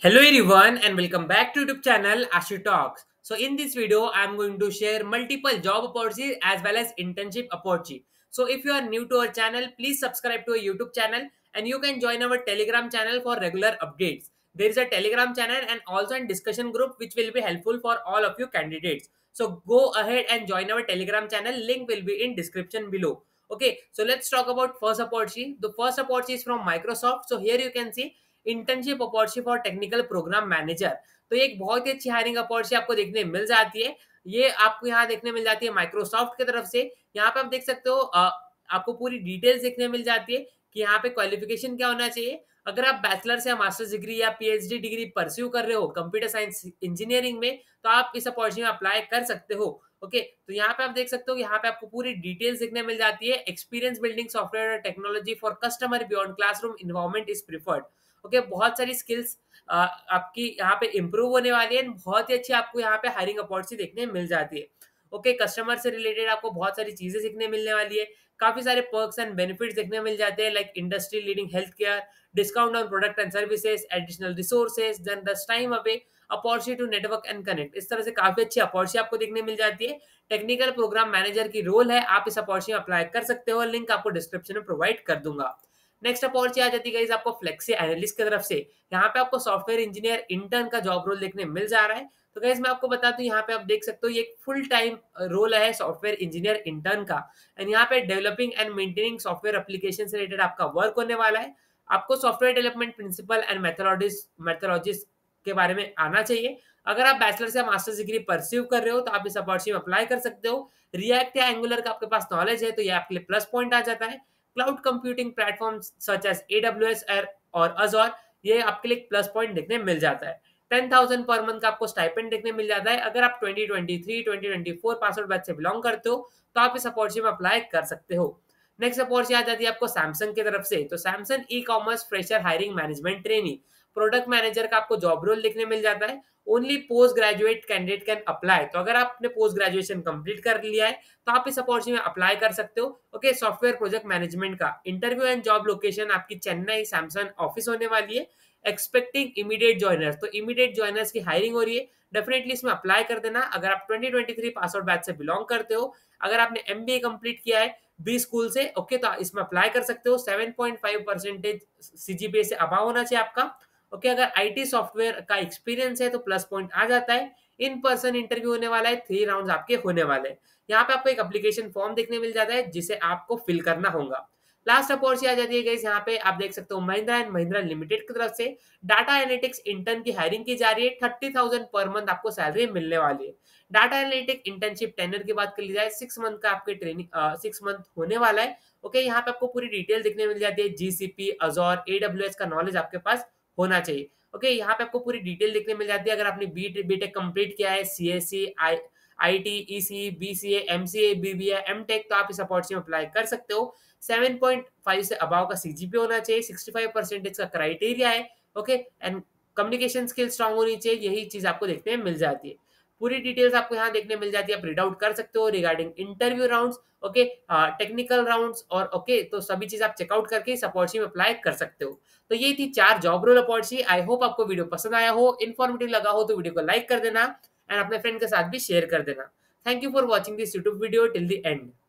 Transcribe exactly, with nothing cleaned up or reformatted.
Hello everyone and welcome back to YouTube channel Ashu Talks. So in this video, I am going to share multiple job opportunities as well as internship opportunity. So if you are new to our channel, please subscribe to our YouTube channel and you can join our Telegram channel for regular updates. There is a Telegram channel and also a discussion group which will be helpful for all of you candidates. So go ahead and join our Telegram channel. Link will be in description below. Okay, so let's talk about first opportunity. The first opportunity is from Microsoft. So here you can see internship opportunity for technical program manager. तो ये एक बहुत ही अच्छी hiring opportunity आपको देखने मिल जाती है। ये आपको यहाँ देखने मिल जाती है माइक्रोसॉफ्ट की तरफ से। यहाँ पे आप देख सकते हो अ, आपको पूरी डिटेल्स देखने मिल जाती है कि यहाँ पे क्वालिफिकेशन क्या होना चाहिए। अगर आप बैचलर्स या मास्टर्स डिग्री या पीएचडी डिग्री परस्यू कर रहे हो कंप्यूटर साइंस इंजीनियरिंग में, तो आप इस अपॉर्चुनिटी में अप्लाई कर सकते हो। ओके, तो यहाँ पे आप देख सकते हो, यहाँ पे आपको पूरी डिटेल्स देखने मिल जाती है। Experience building software technology for customer beyond classroom environment is preferred. Okay okay, बहुत सारी स्किल्स आपकी यहाँ पे इम्प्रूव होने वाली है। बहुत ही अच्छी आपको यहाँ पे हायरिंग अपॉर्चुनिटी देखने मिल जाती है। ओके okay, कस्टमर से रिलेटेड आपको बहुत सारी चीजें सीखने मिलने वाली है। काफी सारे पर्क्स एंड बेनिफिट्स देखने मिल जाते हैं, like industry leading health care, discount on product and services, additional resources, then दस time away opportunity to network and connect. इस तरह से काफी अच्छी अपॉर्चुनिटी आपको देखने मिल जाती है। टेक्निकल प्रोग्राम मैनेजर की रोल है, आप इस अपॉर्चुनिटी में अप्लाई कर सकते हो। लिंक आपको डिस्क्रिप्शन में प्रोवाइड कर दूंगा। नेक्स्ट अपॉर्चुनिटी आ जाती है गाइस आपको फ्लेक्सी एनालिस्ट की तरफ से। यहाँ पे आपको सॉफ्टवेयर इंजीनियर इंटर्न का जॉब रोल देखने मिल जा रहा है। तो गाइस मैं आपको बता दूं, यहाँ पे आप देख सकते हो ये एक फुल टाइम रोल है सॉफ्टवेयर इंजीनियर इंटर्न का। एंड यहाँ पे developing and maintaining software application से रिलेटेड आपका वर्क होने वाला है। आपको software development principle and methodologies methodologies के बारे में आना चाहिए। अगर आप बैचलर्स या मास्टर्स डिग्री परस्यू कर रहे हो तो आप इस अपॉर्चुनिटी में अप्लाई कर सकते हो। रिएक्ट या एंगुलर का आपके पास नॉलेज है तो ये आपके लिए प्लस पॉइंट आ जाता है। Cloud computing platforms such as AWS और अज़ोर, ये आपके लिए प्लस पॉइंट देखने मिल जाता है। टेन थाउजेंड पर मंथ का आपको स्टाइपेंड देखने मिल जाता है। अगर आप twenty twenty three twenty twenty four pass out batch से बिलोंग करते हो तो आप इस अपॉर्चुनिटी में अप्लाई कर सकते हो। नेक्स्ट अपॉर्चुनिटी आ जाती है आपको सैमसंग की तरफ से। तो Samsung e commerce fresher hiring management trainee product manager का आपको जॉब रोल देखने मिल जाता है। Only post graduate candidate can apply. तो अगर आपने पोस्ट ग्रेजुएशन कंप्लीट कर लिया है तो आप इस अपॉर्चुनिटी में अप्लाई कर सकते हो। ओके, सॉफ्टवेयर प्रोजेक्ट मैनेजमेंट का इंटरव्यू एंड जॉब लोकेशन आपकी चेन्नई सैमसंग ऑफिस होने वाली है। एक्सपेक्टिंग इमीडिएट ज्वाइनर्स, तो इमीडिएट ज्वाइनर्स की हायरिंग हो रही है। डेफिनेटली इसमें अप्लाई कर देना अगर आप twenty twenty three pass out batch से बिलोंग करते हो। अगर आपने एमबीए कंप्लीट किया है बी स्कूल से, ओके, तो इसमें अप्लाई कर सकते हो। Seven point five percentage CGPA से अभाव होना चाहिए आपका। ओके, अगर आईटी सॉफ्टवेयर का एक्सपीरियंस है तो प्लस पॉइंट आ जाता है। इन पर्सन इंटरव्यू होने वाला है, थ्री राउंड आपके होने वाले हैं। यहाँ पे आपको एक एप्लीकेशन फॉर्म देखने मिल जाता है जिसे आपको फिल करना होगा। लास्ट अपॉर्चुनिटी आ जाती है गाइस, यहाँ पे आप देख सकते हो महिंद्रा एंड महिंद्रा लिमिटेड की तरफ से डाटा एनालिटिक्स इंटर्न की हायरिंग की जा रही है। थर्टी थाउजेंड पर मंथ आपको सैलरी मिलने वाली है। डाटा एनालिटिक इंटर्नशिप टेनर की बात कर ली जाए, सिक्स मंथ का आपके ट्रेनिंग सिक्स मंथ होने वाला है। ओके, यहाँ पे आपको पूरी डिटेल देखने मिल जाती है। जीसीपी, अज़ोर, एडब्ल्यूएस का नॉलेज आपके पास होना चाहिए। ओके, यहाँ पे आपको पूरी डिटेल देखने मिल जाती है। अगर आपने बी बीटेक कंप्लीट किया है, CSC, I IT, EC, BCA, MCA, BBA, MTech, तो आप इस अपॉर्चुनिटी में अप्लाई कर सकते हो। सेवन पॉइंट फाइव से अबाव का सीजीपी होना चाहिए। सिक्सटी फाइव परसेंटेज का क्राइटेरिया है। Okay, and communication skill strong होनी चाहिए। यही चीज आपको देखने में मिल जाती है। पूरी डिटेल्स आपको यहाँ देखने मिल जाती है, आप रीड आउट कर सकते हो regarding interview rounds, okay, technical rounds, और ओके okay, तो सभी चीज आप चेकआउट करके इस अपॉर्चुनिटी में अप्लाई कर सकते हो। तो ये थी चार job role opportunity. I hope आपको वीडियो पसंद आया हो, इन्फॉर्मेटिव लगा हो तो वीडियो को लाइक कर देना एंड अपने फ्रेंड के साथ भी शेयर कर देना। Thank you for watching this YouTube video till the and.